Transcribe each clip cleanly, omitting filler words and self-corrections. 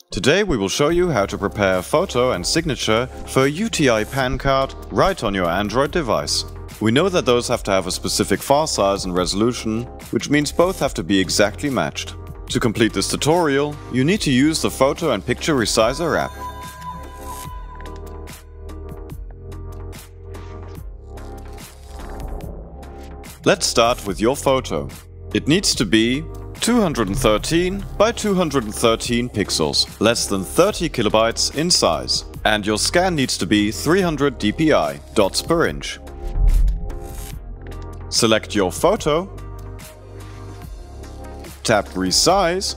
Today we will show you how to prepare a photo and signature for a UTI Pan Card right on your Android device. We know that those have to have a specific file size and resolution, which means both have to be exactly matched. To complete this tutorial, you need to use the Photo Picture Resizer app. Let's start with your photo. It needs to be 213 by 213 pixels, less than 30 kilobytes in size. And your scan needs to be 300 dpi, dots per inch. Select your photo, tap Resize,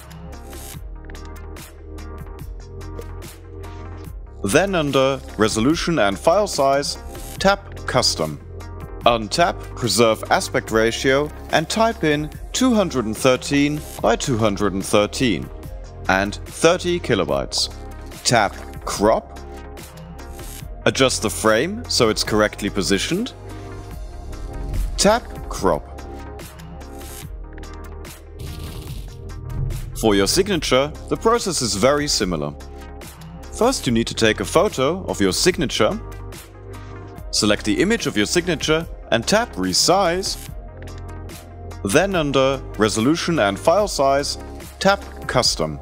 then under Resolution and File Size, tap Custom. Untap Preserve Aspect Ratio and type in 213 by 213 and 30 kilobytes. Tap Crop. Adjust the frame so it's correctly positioned. Tap Crop. For your signature, the process is very similar. First, you need to take a photo of your signature. Select the image of your signature and tap Resize. Then under Resolution and File Size, tap Custom.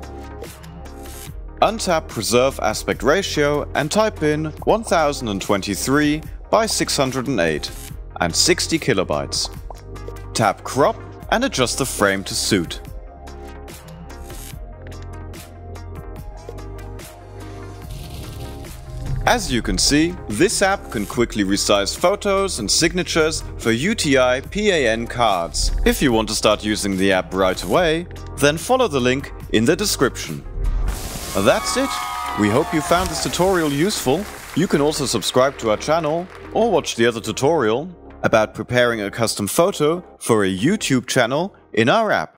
Untap Preserve Aspect Ratio and type in 1023 by 608 and 60 kilobytes. Tap Crop and adjust the frame to suit. As you can see, this app can quickly resize photos and signatures for UTI PAN cards. If you want to start using the app right away, then follow the link in the description. That's it! We hope you found this tutorial useful. You can also subscribe to our channel or watch the other tutorial about preparing a custom photo for a YouTube channel in our app.